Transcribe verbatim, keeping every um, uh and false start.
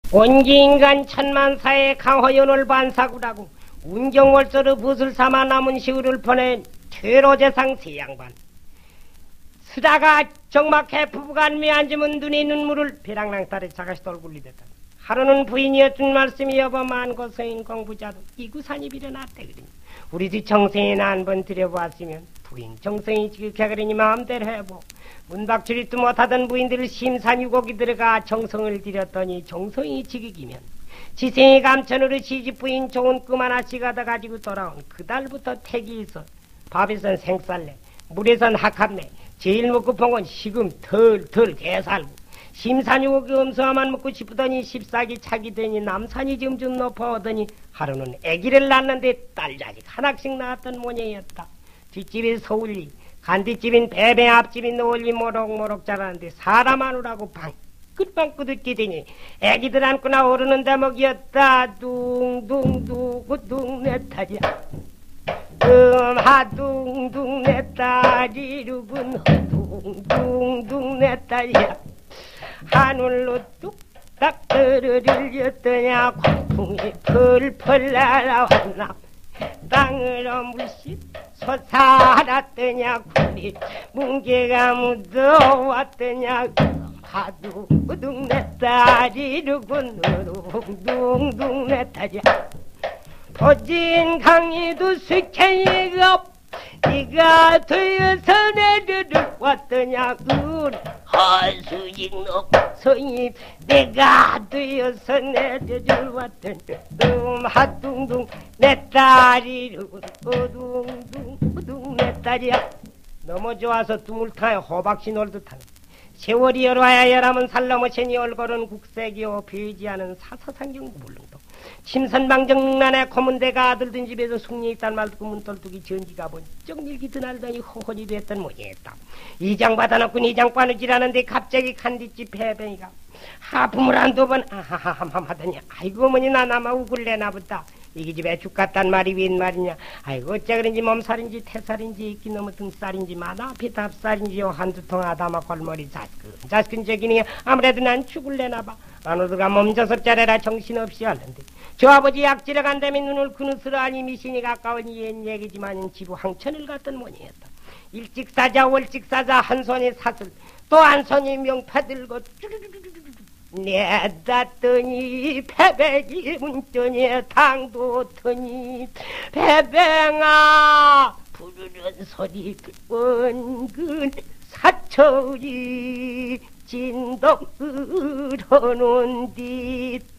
온기인간 천만사의 강허연을 반사구라고 운경월서로 붓을 삼아 남은 시우를 보낸 퇴로재상 세양반. 쓰다가 정막해 부부간미 앉으면 눈에 눈물을 벼랑낭따를 자가시 돌굴리듯다. 하루는 부인이었던 말씀이 여보 만고 서인 공부자도 이구산이 빌어났대 그러니 우리도 정성이나 한번 들여보았으면 부인 정성이 지극해 그러니 마음대로 해보. 문박출입도 못하던 부인들을 심산유곡이 들어가 정성을 들였더니 정성이 지극이면 지생이 감천으로 시집 부인 좋은 끔 하나씩 하다 가지고 돌아온 그달부터 택이 있어 밥에선 생쌀내 물에선 학합내 제일 먹고 본 건 시금 덜덜 개살고 심산유곡이 엄수화만 먹고 싶더니 십사기 차기 되니 남산이 점점 높아오더니 하루는 아기를 낳는데 딸자식 하나씩 낳았던 모양이었다. 뒷집이 서울리 간뒷집인 배배 앞집인 노을리 모록모록 자라는데 사람 안으라고 방긋방긋 웃게 되니 애기들 안고나 오르는 대목이었다. 둥둥둥둥둥 내 딸이야 음하둥둥 내 딸이루군 둥둥둥 내 딸이야 하늘로 뚝딱 떨어질렸더냐 광풍이 펄펄 날아왔나 땅으로 물씬 솟아났더냐 굴이 뭉게가 묻어왔더냐 하두둥 내 딸이루군 둥둥둥 내 딸이야 포진 강이도 스케이가 네가 되어서 내려를 왔더냐 우리 하수익노 성이 내가 되어서 내려를 왔더냐 음 하둥둥 내 딸이루군 우둥둥 우둥 내 딸이야. 너무 좋아서 두물타에 호박씨 놀듯하네. 세월이 열와야 열하면 살넘어체니 얼굴은 국색이요 비지 않은 사사상경 물릉도 침선방정난에 고문대가 아들든 집에서 숙리 있단 말 듣고 문돌뚝이 전기가 번쩍 밀기 드날더니 호혼이 됐던 모양이었다. 이장 받아놓고 이장 빠누질하는데 갑자기 간뒷집 배뱅이가 하품을 한두 번 아하하함 하더니 아이고 어머니 나 나마 우글래나 보다. 이게 집에 죽 같단 말이 웬 말이냐. 아이고 어째 그런지 몸살인지 태살인지 있기 너무 등살인지 마나 피탑살인지요 한두 통 아다마 골머리 자스근 자스근 저기니 아무래도 난 죽을래나 봐. 안오드가 몸져서 짜래라 정신없이 하는데 저 아버지 약지러 간다면 눈을 그느스러 아니 미신이 가까우니 옛 얘기지만 지부 항천을 갔던 모양이었다. 일찍 사자 월찍 사자 한 손에 사슬 또 한 손에 명파 들고 내다더니 패백이 문전에 당도더니 패뱅아 부르는 소리 원근 사철이 진동 으러놓은 듯